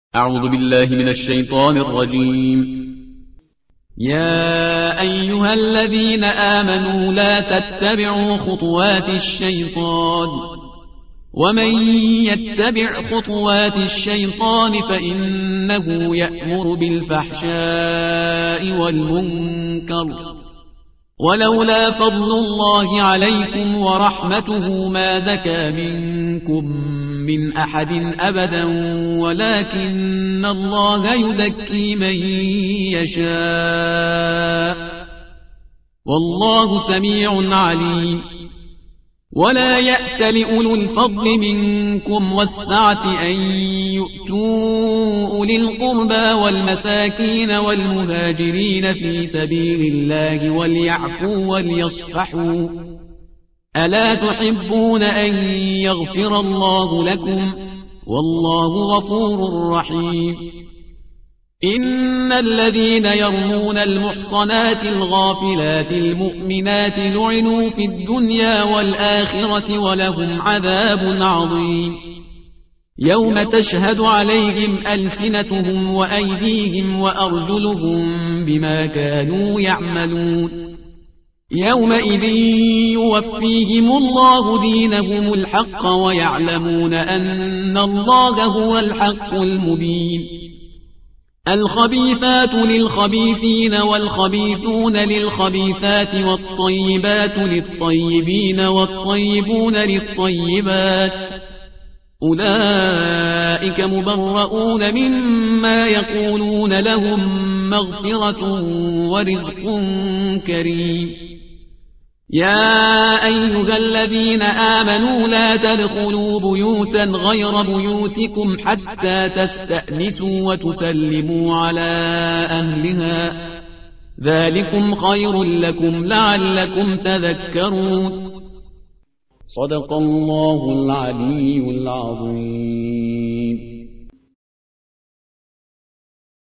أعوذ بالله من الشيطان الرجيم. يا أيها الذين آمنوا لا تتبعوا خطوات الشيطان ومن يتبع خطوات الشيطان فإنه يأمر بالفحشاء والمنكر ولولا فضل الله عليكم ورحمته ما زكى منكم من أحد أبدا ولكن الله يزكي من يشاء والله سميع عليم. ولا يأت لأولو الفضل منكم والسعة أن يؤتوا أولي القربى والمساكين والمهاجرين في سبيل الله وليعفوا وليصفحوا ألا تحبون أن يغفر الله لكم والله غفور رحيم. إن الذين يرمون المحصنات الغافلات المؤمنات لعنوا في الدنيا والآخرة ولهم عذاب عظيم. يوم تشهد عليهم ألسنتهم وأيديهم وأرجلهم بما كانوا يعملون. يومئذ يوفيهم الله دينهم الحق ويعلمون أن الله هو الحق المبين. الخبيثات للخبيثين والخبيثون للخبيثات والطيبات للطيبين والطيبون للطيبات أولئك مبرؤون مما يقولون لهم مغفرة ورزق كريم. يا أيها الذين آمنوا لا تدخلوا بيوتا غير بيوتكم حتى تستأنسوا وتسلموا على أهلها ذلكم خير لكم لعلكم تذكرون. صدق الله العلي العظيم.